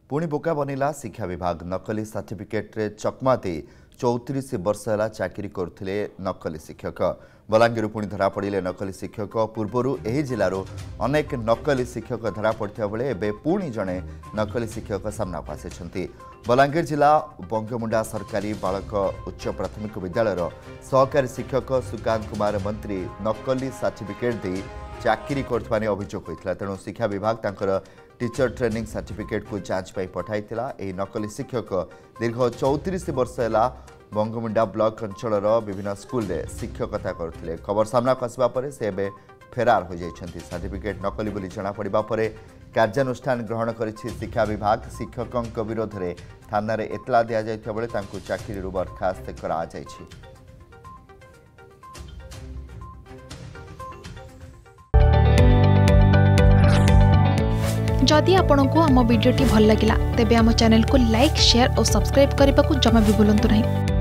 पुणी बोका बनिला शिक्षा विभाग नकली सर्टिफिकेट रे चकमा दे 34 वर्ष है चाकरी करते नकली शिक्षक। बलांगीर पुणी धरा पड़े नकली शिक्षक। पूर्वर यह जिलूर अनेक नकली शिक्षक धरा पड़ा बेले एवं पुणी जड़े नकली शिक्षक सामना को आसी। बलांगीर जिला बंगमुंडा सरकारी बालक उच्च प्राथमिक विद्यालय सहकारी शिक्षक सुकांत कुमार मंत्री नकली सर्टिफिकेट दे चाकरी करने अभियोग होता। तेणु शिक्षा विभाग तांकर टीचर ट्रेनिंग सर्टिफिकेट को जांच पठाई। नकली शिक्षक दीर्घ 34 वर्ष है बंगमुंडा ब्लॉक अंचल विभिन्न स्कूल रे शिक्षकता करते। खबर सामना आसवा पर से फेरार हो जाइछन्ति। सर्टिफिकेट नकली बोली जना पड़िबा परे कार्यानुष्ठान ग्रहण करिछि शिक्षा विभाग। शिक्षकक विरोध में थाना रे एतला दिया जाइथा बेले तांकु चाकरी बर्खास्त करा जाइछि। जदि आपंक आम भिडी भल लगा तेब आम चैनल को लाइक शेयर और सब्सक्राइब करने को जमा भी भूलु नहीं।